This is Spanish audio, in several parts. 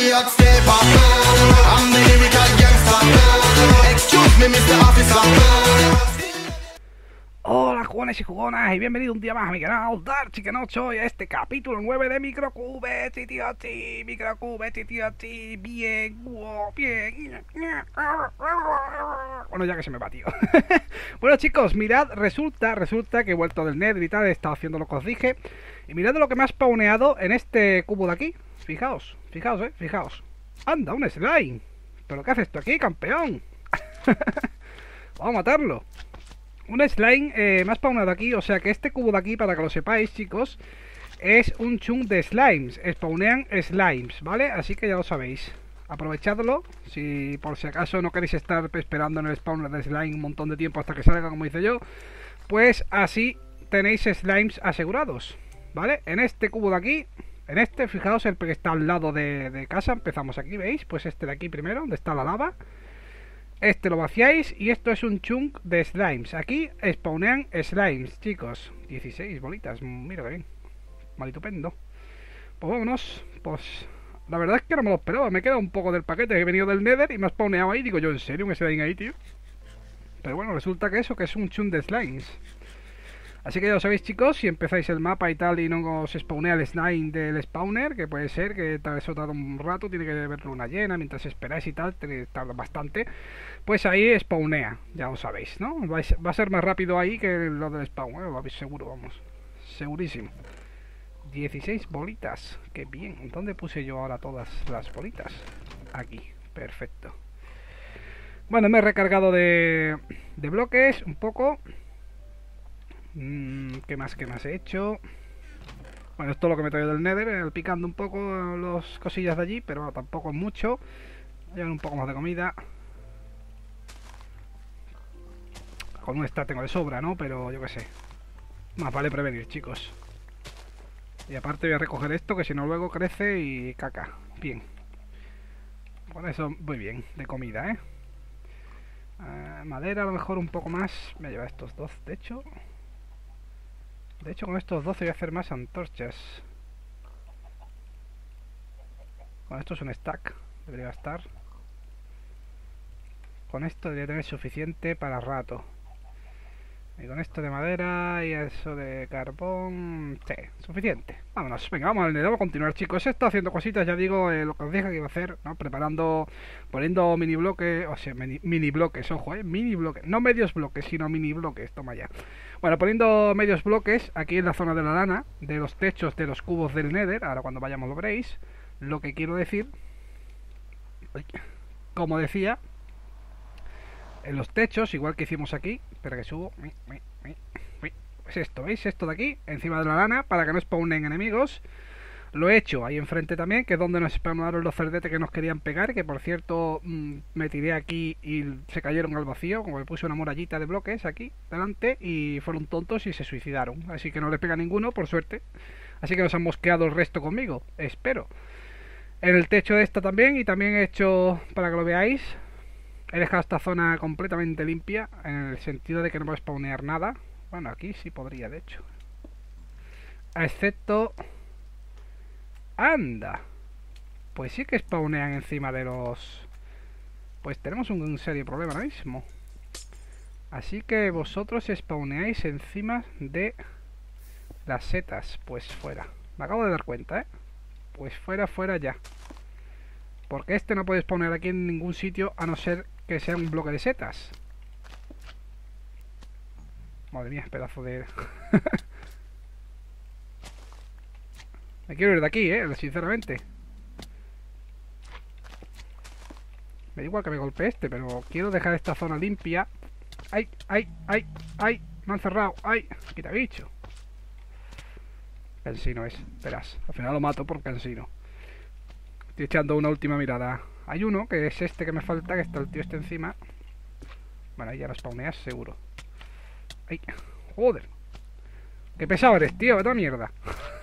hot stepper. I'm the lyrical gangster. Excuse me, Mr. Officer. Hola jugones y jugonas y bienvenido un día más a mi canal Dark Chicken 8 y a este capítulo 9 de Microcube, Titi, Microcube, Titi, bien, bien. Bueno, ya que se me va, tío. Bueno, chicos, mirad, resulta que he vuelto del Nether y tal, he estado haciendo lo que os dije. Y mirad lo que me ha spawneado en este cubo de aquí. Fijaos. Anda, un slime. ¿Pero qué haces tú aquí, campeón? Vamos a matarlo. Un slime me ha spawnado aquí, o sea que este cubo de aquí, para que lo sepáis, chicos, es un chunk de slimes. Spawnean slimes, ¿vale? Así que ya lo sabéis. Aprovechadlo, si por si acaso no queréis estar esperando en el spawner de slime un montón de tiempo hasta que salga, como hice yo, pues así tenéis slimes asegurados, ¿vale? En este cubo de aquí, en este, fijaos, el que está al lado de casa, empezamos aquí, ¿veis? Pues este de aquí primero, donde está la lava. Este lo vaciáis y esto es un chunk de slimes. Aquí spawnean slimes, chicos. 16 bolitas, mira que bien. Malistupendo. Pues vámonos. Pues la verdad es que no me lo esperaba. Me queda un poco del paquete que he venido del Nether y me ha spawneado ahí. Digo yo, ¿en serio un slime ahí, tío? Pero bueno, resulta que eso, que es un chunk de slimes. Así que ya lo sabéis, chicos, si empezáis el mapa y tal y no os spawnea el slime del spawner, que puede ser que eso tarda un rato, tiene que ver luna llena, mientras esperáis y tal, tarda bastante, pues ahí spawnea, ya lo sabéis, ¿no? Va a ser más rápido ahí que lo del spawn, lo habéis seguro, vamos, segurísimo. 16 bolitas, qué bien. ¿Dónde puse yo ahora todas las bolitas? Aquí, perfecto. Bueno, me he recargado de bloques un poco. ¿Qué más he hecho? Bueno, esto es lo que me he traído del Nether, picando un poco las cosillas de allí, pero tampoco mucho. Llevan un poco más de comida. Con un stack tengo de sobra, ¿no? Pero yo qué sé. Más vale prevenir, chicos. Y aparte voy a recoger esto, que si no luego crece y caca. Bien. Con eso muy bien, de comida, madera a lo mejor un poco más. Me voy a llevar estos dos, de hecho. Con estos 12 voy a hacer más antorchas. Con esto es un stack. Debería estar. Con esto debería tener suficiente para rato. Y con esto de madera y eso de carbón... Sí, suficiente. Vámonos, venga, vamos a continuar, chicos. He estado haciendo cositas, ya digo, lo que os dije que iba a hacer, ¿no? Preparando, poniendo mini bloques, o sea, mini bloques, ojo, mini bloques. No medios bloques, sino mini bloques, toma ya. Bueno, poniendo medios bloques aquí en la zona de la lana, de los techos de los cubos del Nether. Ahora cuando vayamos lo veréis. Lo que quiero decir, como decía, en los techos, igual que hicimos aquí. Espera que subo. Pues esto, ¿veis? Esto de aquí, encima de la lana, para que no spawnen enemigos. Lo he hecho ahí enfrente también, que es donde nos spawnaron los cerdetes que nos querían pegar. Que por cierto, me tiré aquí y se cayeron al vacío. Como le puse una murallita de bloques aquí delante y fueron tontos y se suicidaron. Así que no les pega ninguno, por suerte. Así que nos han mosqueado el resto conmigo, espero. En el techo de esta también, y también he hecho, para que lo veáis, he dejado esta zona completamente limpia, en el sentido de que no puedo spawnear nada. Bueno, aquí sí podría, de hecho. Excepto... ¡Anda! Pues sí que spawnean encima de los... Pues tenemos un serio problema ahora mismo. Así que vosotros spawneáis encima de las setas. Pues fuera. Me acabo de dar cuenta, Pues fuera ya. Porque este no puede spawnear aquí en ningún sitio, a no ser que sea un bloque de setas. Madre mía, pedazo de... Me quiero ir de aquí, sinceramente. Me da igual que me golpee este, pero quiero dejar esta zona limpia. ¡Ay! Me han cerrado. ¡Ay! Quita bicho. Cansino es. Verás, al final lo mato por cansino. Estoy echando una última mirada. Hay uno, que es este que me falta, que está el tío este encima. Bueno, ahí ya lo spawneas, seguro. ¡Ay! ¡Joder! ¡Qué pesado eres, tío! ¡Vete a mierda!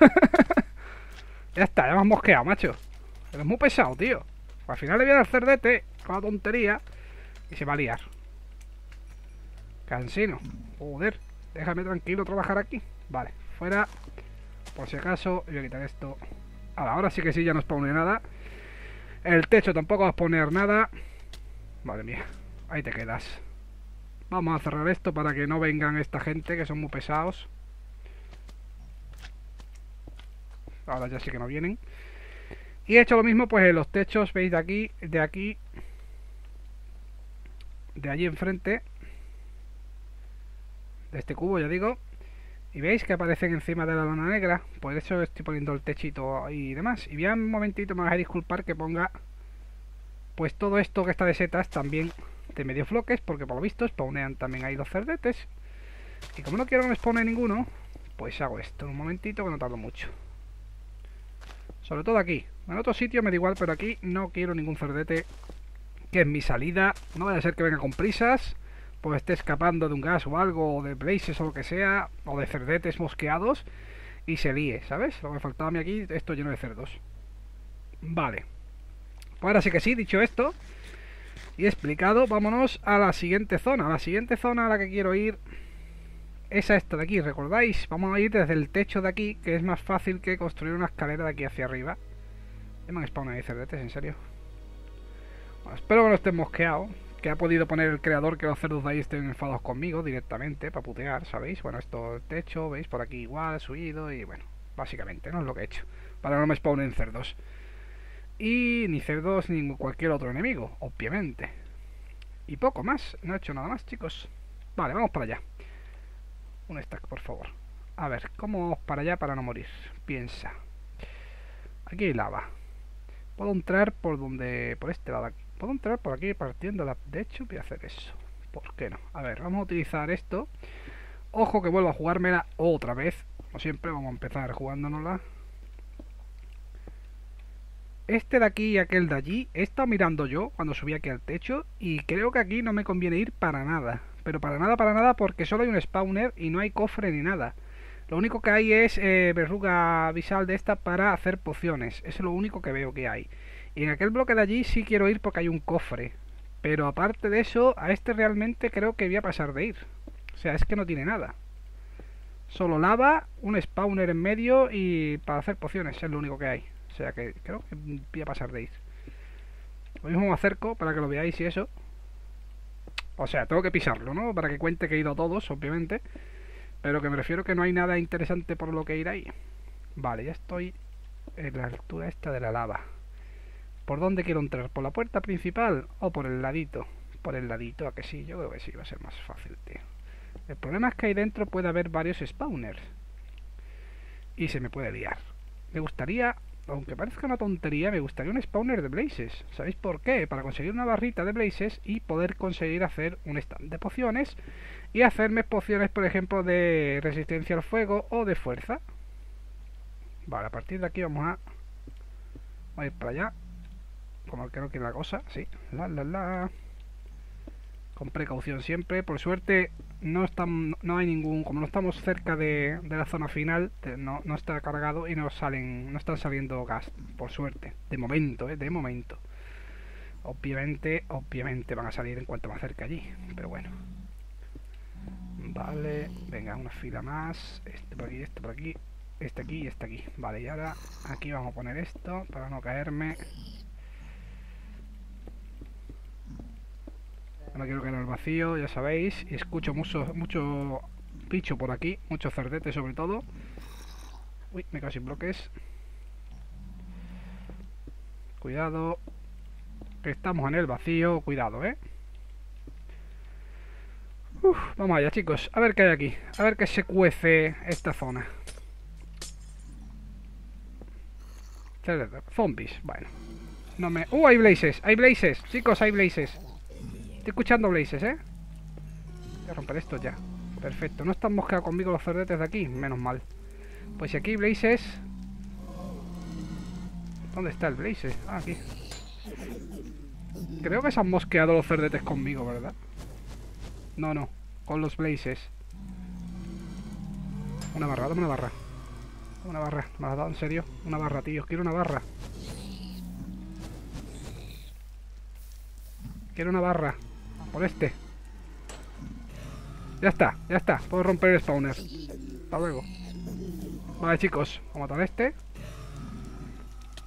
Ya está, ya me has mosqueado, macho. Eres muy pesado, tío. Al final le voy a dar cerdete con la tontería y se va a liar. Cansino. Joder, déjame tranquilo trabajar aquí. Vale, fuera. Por si acaso, voy a quitar esto. Ahora sí que sí, ya no spawnea nada. El techo tampoco vas a poner nada. Madre mía, ahí te quedas. Vamos a cerrar esto para que no vengan esta gente que son muy pesados. Ahora ya sí que no vienen. Y he hecho lo mismo pues en los techos, veis, de aquí, de allí enfrente, de este cubo, ya digo. Y veis que aparecen encima de la lona negra. Por eso estoy poniendo el techito y demás. Y voy a un momentito, me vais a disculpar que ponga pues todo esto que está de setas también de medios bloques, porque por lo visto spawnean también ahí los cerdetes. Y como no quiero que me spawne ninguno, pues hago esto en un momentito, que no tardo mucho. Sobre todo aquí. En otro sitio me da igual, pero aquí no quiero ningún cerdete, que es mi salida. No vaya a ser que venga con prisas, pues esté escapando de un gas o algo, o de blazes o lo que sea, o de cerdetes mosqueados, y se líe, ¿sabes? Lo que me faltaba a mí aquí, esto lleno de cerdos. Vale. Pues ahora sí que sí, dicho esto y explicado, vámonos a la siguiente zona. La siguiente zona a la que quiero ir es a esta de aquí, ¿recordáis? Vamos a ir desde el techo de aquí, que es más fácil que construir una escalera de aquí hacia arriba. Ya me han spawnado ahí cerdetes, en serio. Bueno, espero que no estén mosqueados, que ha podido poner el creador que los cerdos de ahí estén enfadados conmigo directamente, para putear, ¿sabéis? Bueno, esto el techo, ¿veis? Por aquí igual, subido y bueno, básicamente, ¿no? Es lo que he hecho, para que no me spawnen cerdos. Y ni cerdos ni cualquier otro enemigo, obviamente. Y poco más, no he hecho nada más, chicos. Vale, vamos para allá. Un stack, por favor. A ver, ¿cómo vamos para allá para no morir? Piensa. Aquí hay lava. Puedo entrar por donde... por este lado aquí. Puedo entrar por aquí partiendo la... De hecho, voy a hacer eso. ¿Por qué no? A ver, vamos a utilizar esto. Ojo que vuelvo a jugármela otra vez. Como siempre, vamos a empezar jugándonosla. Este de aquí y aquel de allí he estado mirando yo cuando subí aquí al techo y creo que aquí no me conviene ir para nada. Pero para nada, porque solo hay un spawner y no hay cofre ni nada. Lo único que hay es verruga visal de esta para hacer pociones. Eso es lo único que veo que hay. Y en aquel bloque de allí sí quiero ir porque hay un cofre. Pero aparte de eso, a este realmente creo que voy a pasar de ir. O sea, es que no tiene nada. Solo lava, un spawner en medio y para hacer pociones es lo único que hay. O sea que creo que voy a pasar de ir. Lo mismo me acerco para que lo veáis y eso. O sea, tengo que pisarlo, ¿no? Para que cuente que he ido a todos, obviamente. Pero que me refiero que no hay nada interesante por lo que ir ahí. Vale, ya estoy en la altura esta de la lava. ¿Por dónde quiero entrar? ¿Por la puerta principal o por el ladito? Por el ladito, ¿a que sí? Yo creo que sí, va a ser más fácil, tío. El problema es que ahí dentro puede haber varios spawners. Y se me puede liar. Me gustaría... Aunque parezca una tontería, me gustaría un spawner de blazes. ¿Sabéis por qué? Para conseguir una barrita de blazes y poder conseguir hacer un stand de pociones y hacerme pociones, por ejemplo, de resistencia al fuego o de fuerza. Vale, a partir de aquí vamos a ir para allá. Como el que no quiere la cosa, sí. Con precaución siempre. Por suerte no hay ningún... Como no estamos cerca de la zona final, no está cargado y no están saliendo gas. Por suerte. De momento, de momento. Obviamente van a salir en cuanto más cerca allí. Pero bueno. Vale. Venga, una fila más. Este por aquí, este por aquí. Este aquí y este aquí. Vale, y ahora aquí vamos a poner esto para no caerme. No quiero caer al vacío, ya sabéis. Y escucho mucho bicho por aquí. Mucho cerdete sobre todo. Uy, me quedo sin bloques. Cuidado. Que estamos en el vacío. Cuidado, vamos allá, chicos. A ver qué hay aquí. A ver qué se cuece esta zona. Zombies, bueno. No me... hay blazes, hay blazes. Chicos, hay blazes. Estoy escuchando blazes, Voy a romper esto ya. Perfecto, no están mosqueados conmigo los cerdetes de aquí. Menos mal. Pues si aquí hay blazes... ¿Dónde está el blaze? Ah, aquí. Creo que se han mosqueado los cerdetes conmigo, ¿verdad? No, con los blazes. Una barra, dame una barra. Una barra, me has dado en serio. Una barra, tío, quiero una barra. Quiero una barra. Por este. Ya está. Puedo romper el spawner. Hasta luego. Vale, chicos. Vamos a matar a este.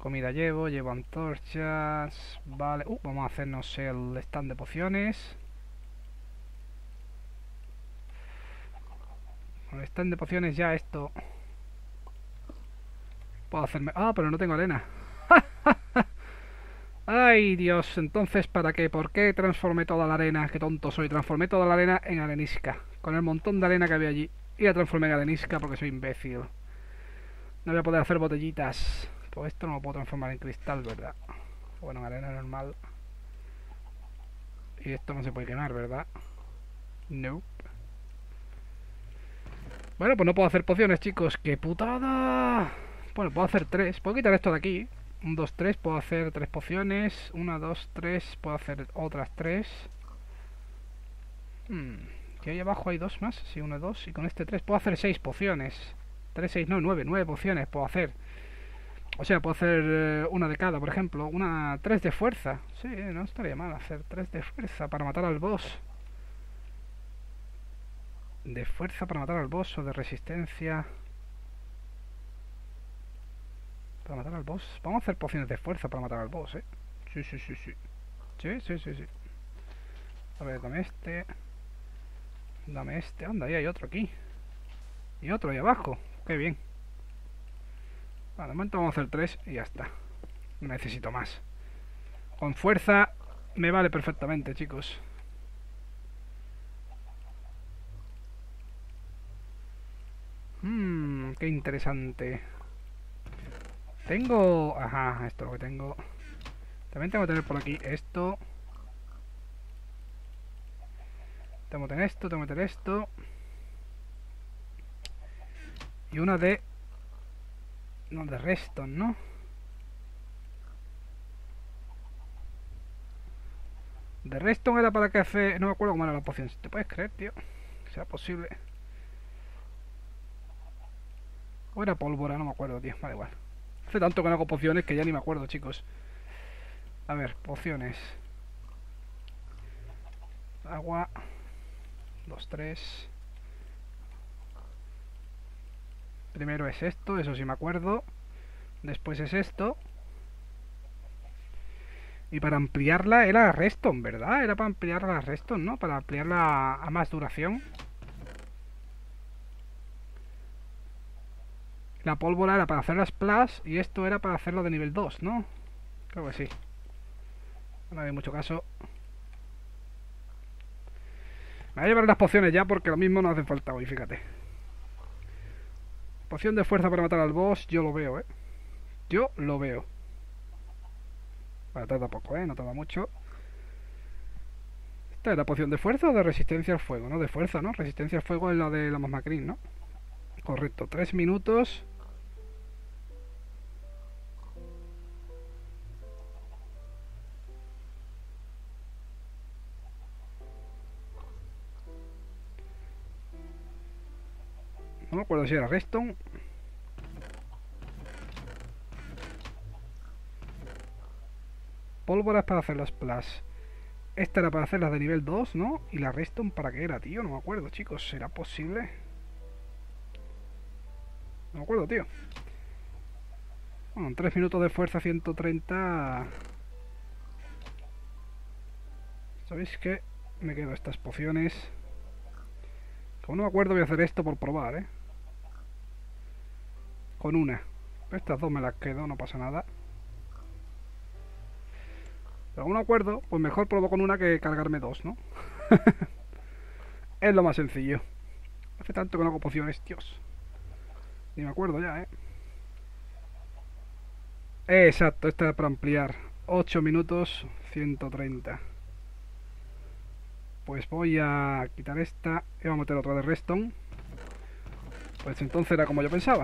Comida llevo antorchas. Vale, vamos a hacernos el stand de pociones. Con el stand de pociones ya esto. Puedo hacerme... Ah, pero no tengo arena. Ay, Dios, entonces, ¿para qué? ¿Por qué transformé toda la arena? Qué tonto soy. Transformé toda la arena en arenisca. Con el montón de arena que había allí. Y la transformé en arenisca porque soy imbécil. No voy a poder hacer botellitas. Pues esto no lo puedo transformar en cristal, ¿verdad? Bueno, en arena normal. Y esto no se puede quemar, ¿verdad? Nope. Bueno, pues no puedo hacer pociones, chicos. ¡Qué putada! Bueno, puedo hacer 3. Puedo quitar esto de aquí. 1, 2, 3. Puedo hacer 3 pociones. 1, 2, 3. Puedo hacer otras 3. Que ahí abajo hay 2 más. Sí, 1, 2. Y con este 3 puedo hacer 6 pociones. 3, 6, no, 9. 9 pociones puedo hacer. O sea, puedo hacer una de cada, por ejemplo. 3 de fuerza. Sí, no estaría mal hacer 3 de fuerza para matar al boss. De fuerza para matar al boss o de resistencia. Para matar al boss. Vamos a hacer pociones de fuerza para matar al boss, ¿eh? Sí, sí, sí, sí. Sí, sí, sí, sí. A ver, dame este. Dame este. Anda, ahí hay otro aquí. Y otro ahí abajo. Qué bien. Vale, de momento vamos a hacer 3 y ya está. No necesito más. Con fuerza me vale perfectamente, chicos. Qué interesante. Tengo... Ajá, esto es lo que tengo. También tengo que tener por aquí esto. Tengo que tener esto, tengo que tener esto. Y una de... No, de Reston, ¿no? De Reston era para que hace... No me acuerdo cómo era la poción. ¿Te puedes creer, tío? Que sea posible. O era pólvora, no me acuerdo, tío. Vale, igual. Hace tanto que no hago pociones que ya ni me acuerdo, chicos. A ver, pociones. Agua. 2, 3. Primero es esto, eso sí me acuerdo. Después es esto. Y para ampliarla era Reston, ¿verdad? Era para ampliarla a Reston, ¿no? Para ampliarla a más duración. La pólvora era para hacer las plus y esto era para hacerlo de nivel 2, ¿no? Creo que sí. No hay mucho caso. Me voy a llevar las pociones ya porque lo mismo no hacen falta hoy, fíjate. Poción de fuerza para matar al boss, yo lo veo, ¿eh? Yo lo veo. Vale, tarda poco, ¿eh? No tarda mucho. ¿Esta es la poción de fuerza o de resistencia al fuego? No, de fuerza, ¿no? Resistencia al fuego es la de la Masmacrin, ¿no? Correcto, 3 minutos. No me acuerdo si era Reston. Pólvoras para hacer las plus. Esta era para hacerlas de nivel 2, ¿no? Y la Reston para qué era, tío. No me acuerdo, chicos. ¿Será posible? No me acuerdo, tío. Bueno, en 3 minutos de fuerza 130. ¿Sabéis qué? Me quedo estas pociones. Como no me acuerdo, voy a hacer esto por probar, ¿eh? Con una. Estas dos me las quedo, no pasa nada. Pero como no acuerdo, pues mejor probo con una que cargarme dos, ¿no? Es lo más sencillo. Hace tanto que no hago pociones, Dios. Ni me acuerdo ya, ¿eh? Exacto, esta es para ampliar. 8 minutos, 130. Pues voy a quitar esta y vamos a meter otra de Reston. Pues entonces era como yo pensaba.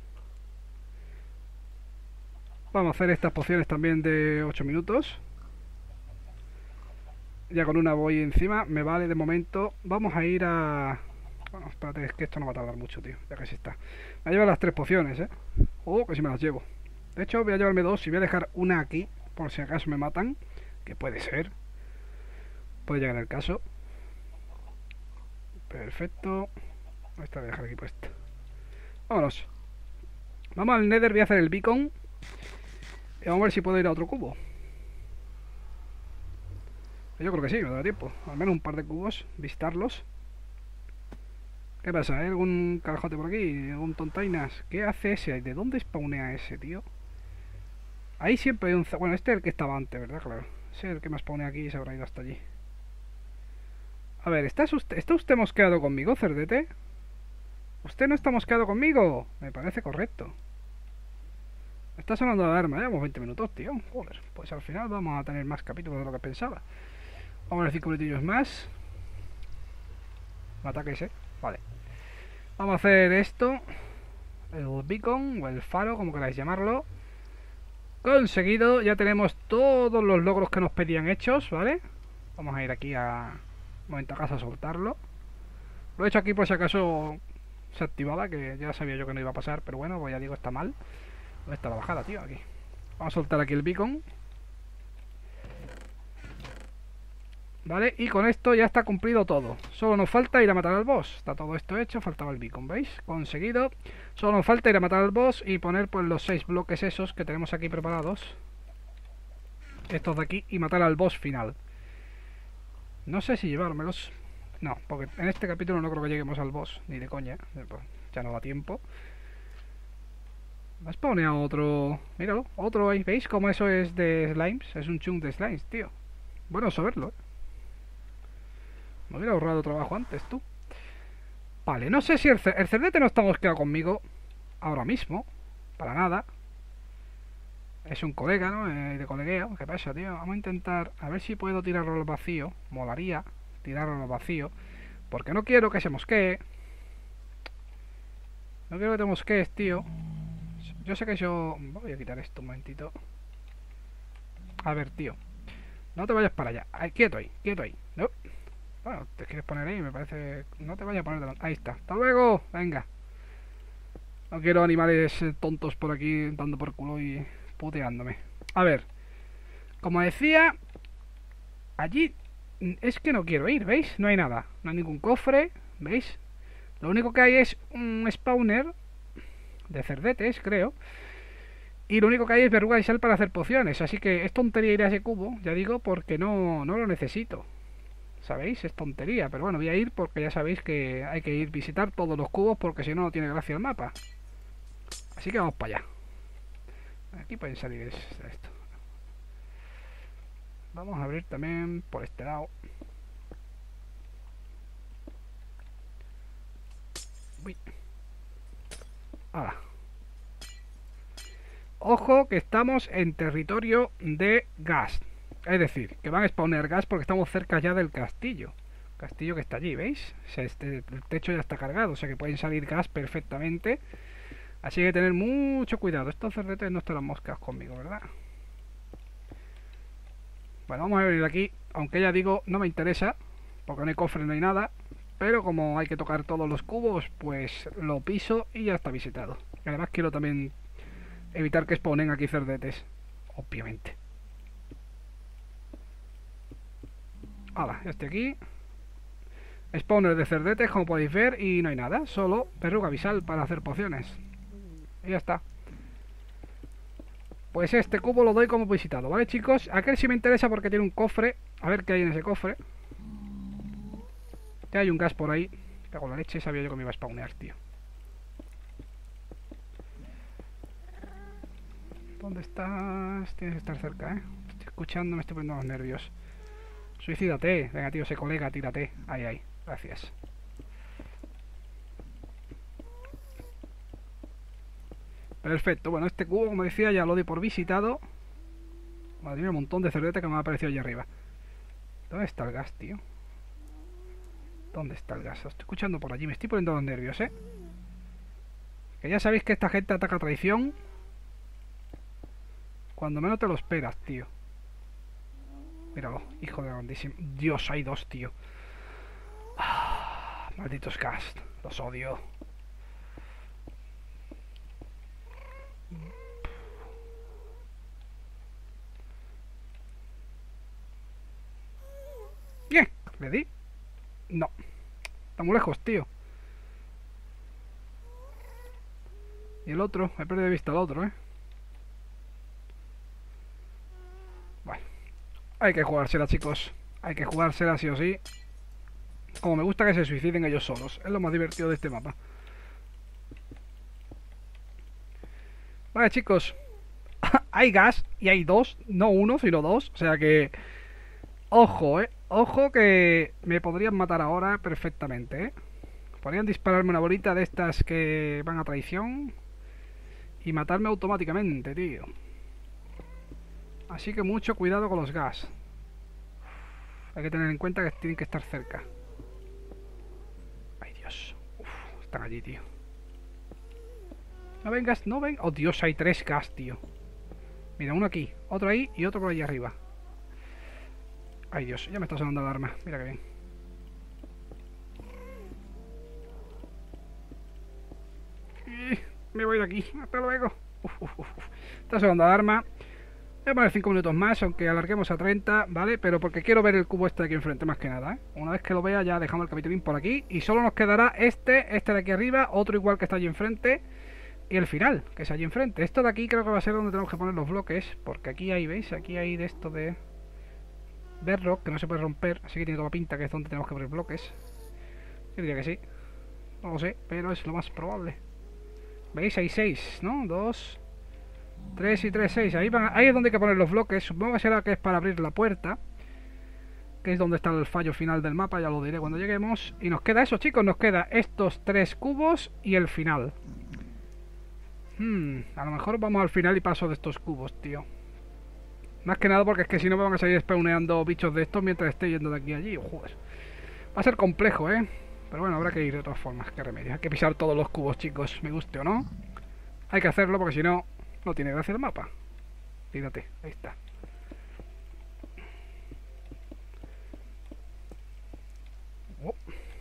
Vamos a hacer estas pociones también de 8 minutos. Ya con una voy encima, me vale de momento. Vamos a ir a... Bueno, espérate, es que esto no va a tardar mucho, tío. Ya que sí está. Me voy a llevar las 3 pociones, ¿eh? Oh, que si me las llevo. De hecho, voy a llevarme 2 y voy a dejar una aquí, por si acaso me matan. Que puede ser. Puede llegar el caso. Perfecto. Esta voy a dejar aquí puesta. Vámonos. Vamos al Nether, voy a hacer el beacon. Y vamos a ver si puedo ir a otro cubo. Yo creo que sí, me da tiempo. Al menos un par de cubos, visitarlos. ¿Qué pasa? ¿Hay algún carajote por aquí? ¿Algún tontainas? ¿Qué hace ese? ¿De dónde spawnea ese, tío? Ahí siempre hay un... Bueno, este es el que estaba antes, ¿verdad? Claro. Ese es el que me spawnea aquí y se habrá ido hasta allí. A ver, ¿está usted mosqueado conmigo, cerdete? ¿Usted no está mosqueado conmigo? Me parece correcto. Está sonando la alarma, llevamos 20 minutos, tío. Joder, pues al final vamos a tener más capítulos de lo que pensaba. Vamos a ver 5 minutillos más. Ataque ese. Vale. Vamos a hacer esto. El beacon o el faro, como queráis llamarlo. Conseguido. Ya tenemos todos los logros que nos pedían hechos, ¿vale? Vamos a ir aquí a... Un momento a casa a soltarlo. Lo he hecho aquí por si acaso se activaba, que ya sabía yo que no iba a pasar, pero bueno, pues ya digo, está mal. ¿Dónde está la bajada, tío? Aquí. Vamos a soltar aquí el beacon. Vale, y con esto ya está cumplido todo. Solo nos falta ir a matar al boss. Está todo esto hecho, faltaba el beacon, ¿veis? Conseguido. Solo nos falta ir a matar al boss y poner pues los 6 bloques esos que tenemos aquí preparados. Estos de aquí y matar al boss final. No sé si llevármelos. No, porque en este capítulo no creo que lleguemos al boss, ni de coña. Pues ya no da tiempo. Me ha spawneado otro... Míralo, otro ahí. ¿Veis cómo eso es de slimes? Es un chunk de slimes, tío. Bueno saberlo, ¿eh? Me hubiera ahorrado trabajo antes, tú. Vale, no sé si el cerdete no está mosqueado conmigo ahora mismo. Para nada. Es un colega, ¿no? De colegueo. ¿Qué pasa, tío? Vamos a intentar... A ver si puedo tirarlo al vacío. Molaría tirarlo al vacío. Porque no quiero que se mosquee. No quiero que te mosquees, tío. Yo sé que yo... Voy a quitar esto un momentito. A ver, tío. No te vayas para allá. Ay, quieto ahí, quieto ahí. No. Bueno, te quieres poner ahí, me parece... No te vayas a poner delante. Ahí está. ¡Hasta luego! Venga. No quiero animales tontos por aquí dando por culo y puteándome. A ver. Como decía... Allí... Es que no quiero ir, ¿veis? No hay nada. No hay ningún cofre, ¿veis? Lo único que hay es un spawner de cerdetes, creo. Y lo único que hay es verruga y sal para hacer pociones. Así que es tontería ir a ese cubo, ya digo, porque no lo necesito. ¿Sabéis? Es tontería, pero bueno, voy a ir porque ya sabéis que hay que ir visitar todos los cubos porque si no, no tiene gracia el mapa. Así que vamos para allá. Aquí pueden salir esto. Vamos a abrir también por este lado. Uy. Ahora. Ojo que estamos en territorio de gas. Es decir, que van a spawnear gas porque estamos cerca ya del castillo. Castillo que está allí, ¿veis? O sea, el techo ya está cargado, o sea que pueden salir gas perfectamente. Así que tener mucho cuidado. Estos cerdetes no estarán moscas conmigo, ¿verdad? Bueno, vamos a venir aquí. Aunque ya digo, no me interesa, porque no hay cofre, no hay nada. Pero como hay que tocar todos los cubos, pues lo piso y ya está visitado. Y además quiero también evitar que spawnen aquí cerdetes, obviamente. Ahora, este aquí. Spawner de cerdetes, como podéis ver, y no hay nada. Solo verruga visal para hacer pociones. Y ya está. Pues este cubo lo doy como visitado, ¿vale, chicos? Aquel sí me interesa porque tiene un cofre. A ver qué hay en ese cofre. Ya hay un gas por ahí. Cago en la leche, sabía yo que me iba a spawnear, tío. ¿Dónde estás? Tienes que estar cerca, ¿eh? Estoy escuchando, me estoy poniendo los nervios. Suicídate. Venga, tío, ese colega, tírate. Ahí, ahí. Gracias. Perfecto. Bueno, este cubo, como decía, ya lo doy por visitado. Madre mía, un montón de cerdete que me ha aparecido allí arriba. ¿Dónde está el gas, tío? ¿Dónde está el gas? Lo estoy escuchando por allí. Me estoy poniendo los nervios, ¿eh? Que ya sabéis que esta gente ataca a traición cuando menos te lo esperas, tío. Míralo, hijo de grandísimo. Dios, hay dos, tío. Ah, malditos gas. Los odio. Bien, ¿le di? No. Está muy lejos, tío. Y el otro, he perdido de vista al otro, ¿eh? Hay que jugársela, chicos. Hay que jugársela sí o sí. Como me gusta que se suiciden ellos solos. Es lo más divertido de este mapa. Vale, chicos. Hay gas y hay dos. No uno, sino dos. O sea que... Ojo, ojo que me podrían matar ahora perfectamente, Podrían dispararme una bolita de estas que van a traición y matarme automáticamente, tío. Así que mucho cuidado con los gas. Hay que tener en cuenta que tienen que estar cerca. Ay, Dios. Uf, están allí, tío. No vengas, no ven. Oh, Dios, hay 3 gas, tío. Mira, uno aquí, otro ahí y otro por allá arriba. Ay, Dios, ya me está sonando la alarma. Mira que bien. Me voy de aquí. Hasta luego. Está sonando la alarma. Voy a poner 5 minutos más, aunque alarguemos a 30, ¿vale? Pero porque quiero ver el cubo este de aquí enfrente, más que nada, Una vez que lo vea ya dejamos el capitulín por aquí. Y solo nos quedará este de aquí arriba, otro igual que está allí enfrente. Y el final, que es allí enfrente. Esto de aquí creo que va a ser donde tenemos que poner los bloques. Porque aquí hay, ¿veis? Aquí hay de esto de... Bedrock, que no se puede romper. Así que tiene toda la pinta que es donde tenemos que poner bloques. Yo diría que sí. No lo sé, pero es lo más probable. ¿Veis? Hay 6, ¿no? 2... 3 y 3, 6. Ahí es donde hay que poner los bloques. Supongo que será que es para abrir la puerta. Que es donde está el fallo final del mapa. Ya lo diré cuando lleguemos. Y nos queda eso, chicos. Nos queda estos 3 cubos y el final. A lo mejor vamos al final y paso de estos cubos, tío. Más que nada porque es que si no me van a seguir spawneando bichos de estos mientras esté yendo de aquí a allí. Joder. Va a ser complejo, Pero bueno, habrá que ir de todas formas. Qué remedio. Hay que pisar todos los cubos, chicos. Me guste o no. Hay que hacerlo porque si no... No tiene gracia el mapa. Fíjate, ahí está. Oh.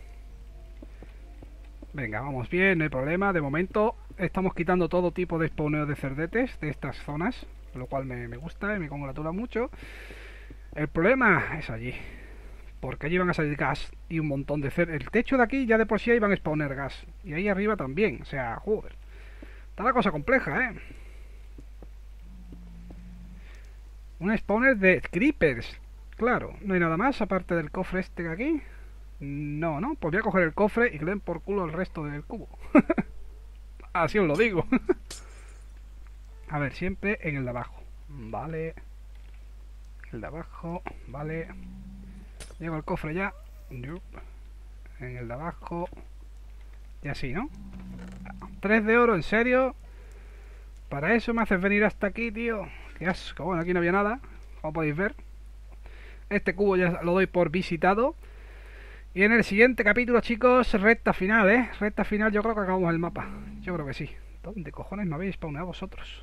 Venga, vamos bien, no hay problema. De momento estamos quitando todo tipo de spawneo de cerdetes de estas zonas, lo cual me gusta y me congratula mucho. El problema es allí, porque allí van a salir gas y un montón de cerdetes. El techo de aquí ya de por sí ahí van a spawner gas. Y ahí arriba también, o sea, joder. Está la cosa compleja, Un spawner de creepers. Claro, no hay nada más aparte del cofre este de aquí. No, no, pues voy a coger el cofre y que le den por culo el resto del cubo. Así os lo digo. A ver, siempre en el de abajo. Vale. El de abajo, vale. Llego al cofre ya. En el de abajo. Y así, ¿no? 3 de oro, ¿en serio? Para eso me haces venir hasta aquí, tío. Qué asco. Bueno, aquí no había nada, como podéis ver. Este cubo ya lo doy por visitado. Y en el siguiente capítulo, chicos, recta final, Recta final, yo creo que acabamos el mapa. Yo creo que sí. ¿Dónde cojones me habéis spawneado vosotros?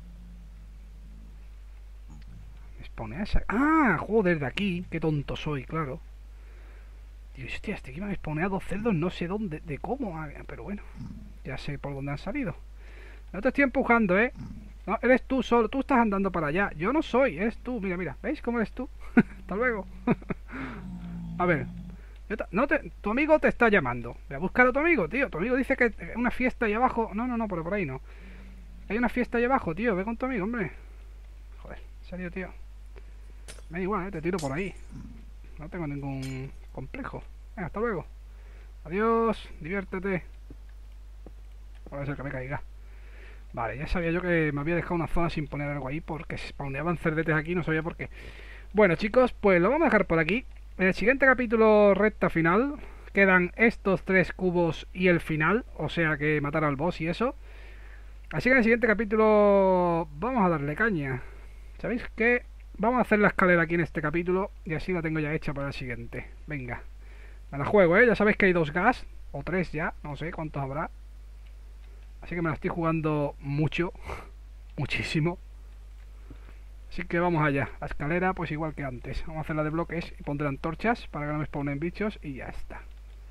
¿Me spawneáis? ¡Ah! Joder, de aquí. Qué tonto soy, claro. Dios, hostia, este aquí me han spawneado cerdos, no sé dónde, de cómo. Pero bueno, ya sé por dónde han salido. No te estoy empujando, No, eres tú solo, tú estás andando para allá. Yo no soy, eres tú, mira, mira. ¿Veis cómo eres tú? Hasta luego. A ver. Tu amigo te está llamando. Voy a buscar a tu amigo, tío. Tu amigo dice que hay una fiesta ahí abajo. No, no, no, pero por ahí no. Hay una fiesta ahí abajo, tío. Ve con tu amigo, hombre. Joder, en serio, tío. Me da igual, te tiro por ahí. No tengo ningún complejo. Venga, hasta luego. Adiós, diviértete. Puede ser que me caiga. Vale, ya sabía yo que me había dejado una zona sin poner algo ahí porque se spawneaban cerdetes aquí, no sabía por qué. Bueno, chicos, pues lo vamos a dejar por aquí. En el siguiente capítulo, recta final, quedan estos 3 cubos y el final, o sea que matar al boss y eso. Así que en el siguiente capítulo vamos a darle caña. ¿Sabéis qué? Vamos a hacer la escalera aquí en este capítulo y así la tengo ya hecha para el siguiente. Venga, me la juego, Ya sabéis que hay 2 gas, o 3 ya, no sé cuántos habrá. Así que me la estoy jugando mucho, muchísimo. Así que vamos allá. La escalera, pues igual que antes. Vamos a hacerla de bloques y pondré antorchas para que no me spawnen bichos y ya está.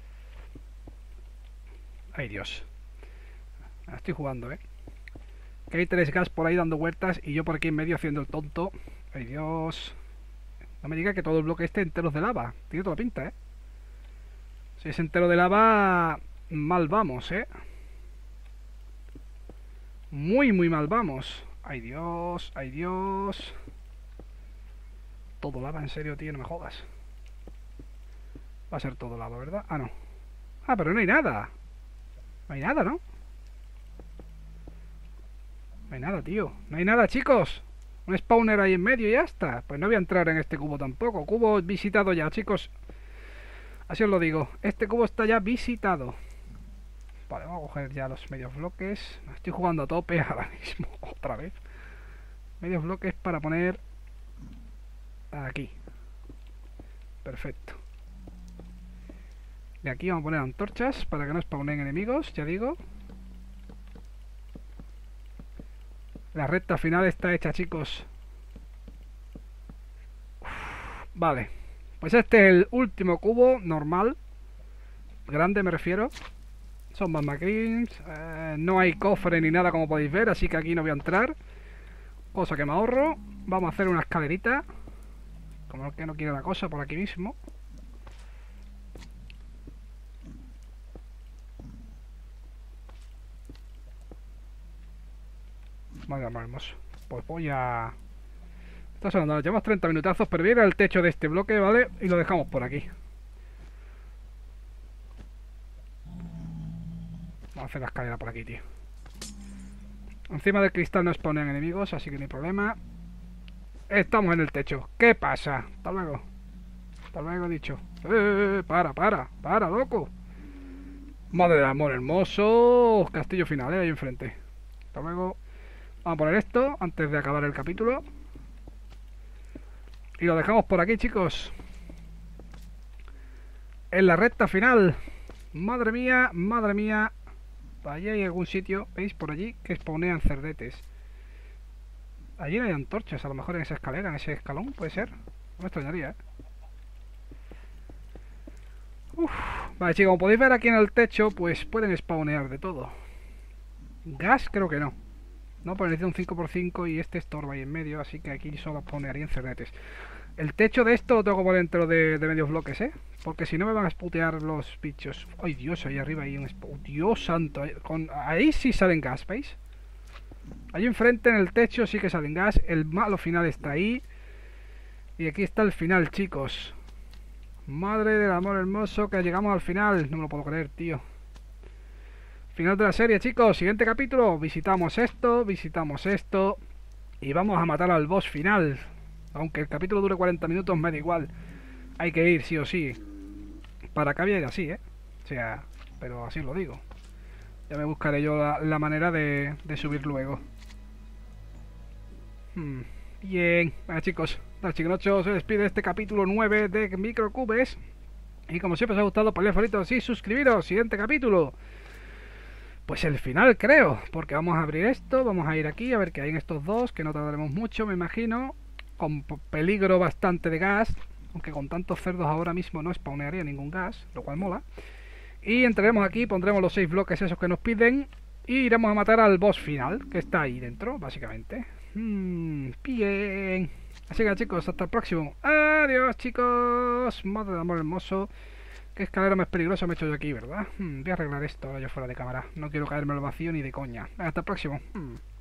Ay, Dios. Me la estoy jugando, Que hay 3 gas por ahí dando vueltas y yo por aquí en medio haciendo el tonto. Ay, Dios. No me diga que todo el bloque este entero es de lava. Tiene toda la pinta, Si es entero de lava, mal vamos, Muy, muy mal vamos. Ay, Dios, ay, Dios. todo lava, en serio, tío, no me jodas. Va a ser todo lava, ¿verdad? Ah, no. Ah, pero no hay nada. No hay nada, ¿no? No hay nada, tío. No hay nada, chicos. Un spawner ahí en medio y ya está. Pues no voy a entrar en este cubo tampoco. Cubo visitado ya, chicos. Así os lo digo. Este cubo está ya visitado. Vale, vamos a coger ya los medios bloques. Estoy jugando a tope ahora mismo. Otra vez. Medios bloques para poner... aquí. Perfecto. Y aquí vamos a poner antorchas para que no spawnen enemigos, ya digo. La recta final está hecha, chicos. Uf, vale. Pues este es el último cubo normal. Grande me refiero. Son más macrins. No hay cofre ni nada como podéis ver, así que aquí no voy a entrar. Cosa que me ahorro. Vamos a hacer una escalerita. Como el que no quiere la cosa, por aquí mismo. Vale, amor hermoso. Pues voy a... Está sonando, llevamos 30 minutazos, pero voy a ir al techo de este bloque, ¿vale? Y lo dejamos por aquí. Vamos a hacer la escalera por aquí, tío. Encima del cristal no exponen enemigos, así que no hay problema. Estamos en el techo. ¿Qué pasa? Hasta luego. Hasta luego, dicho. Para, loco. Madre del amor hermoso. Castillo final, ahí enfrente. Hasta luego. Vamos a poner esto antes de acabar el capítulo. Y lo dejamos por aquí, chicos. En la recta final. Madre mía, madre mía. Allí hay algún sitio, ¿veis? Por allí que spawnean cerdetes. Allí no hay antorchas, a lo mejor en esa escalera, en ese escalón, puede ser. No me extrañaría, ¿eh? Uf. Vale, chicos, como podéis ver aquí en el techo, pues pueden spawnear de todo. Gas creo que no. No, pero necesita un 5x5 y este estorba ahí en medio, así que aquí solo spawnearían cerdetes. El techo de esto lo tengo que poner dentro de medios bloques, ¿eh? Porque si no me van a esputear los bichos. ¡Ay, Dios! Ahí arriba hay un... ¡Oh, Dios santo! Ahí sí salen gas, ¿veis? Allí enfrente en el techo sí que salen gas. El malo final está ahí. Y aquí está el final, chicos. Madre del amor hermoso, que llegamos al final. No me lo puedo creer, tío. Final de la serie, chicos. Siguiente capítulo. Visitamos esto. Y vamos a matar al boss final. Aunque el capítulo dure 40 minutos, me da igual. Hay que ir, sí o sí. Para acá voy a ir así, ¿eh? O sea, pero así os lo digo. Ya me buscaré yo la manera de subir luego. Bien. Bueno, chicos. Darchicnocho se despide de este capítulo 9 de Microcubes. Y como siempre os ha gustado, ponle favoritos y suscribiros. Siguiente capítulo. Pues el final, creo. Porque vamos a abrir esto. Vamos a ir aquí a ver qué hay en estos dos. Que no tardaremos mucho, me imagino. Con peligro bastante de gas. Aunque con tantos cerdos ahora mismo no spawnearía ningún gas. Lo cual mola. Y entraremos aquí, pondremos los 6 bloques esos que nos piden. Y iremos a matar al boss final. Que está ahí dentro, básicamente. Bien. Así que chicos, hasta el próximo. Adiós, chicos. Madre de amor hermoso. Qué escalera más peligrosa me he hecho yo aquí, ¿verdad? Voy a arreglar esto ahora yo fuera de cámara. No quiero caerme al vacío ni de coña. Hasta el próximo.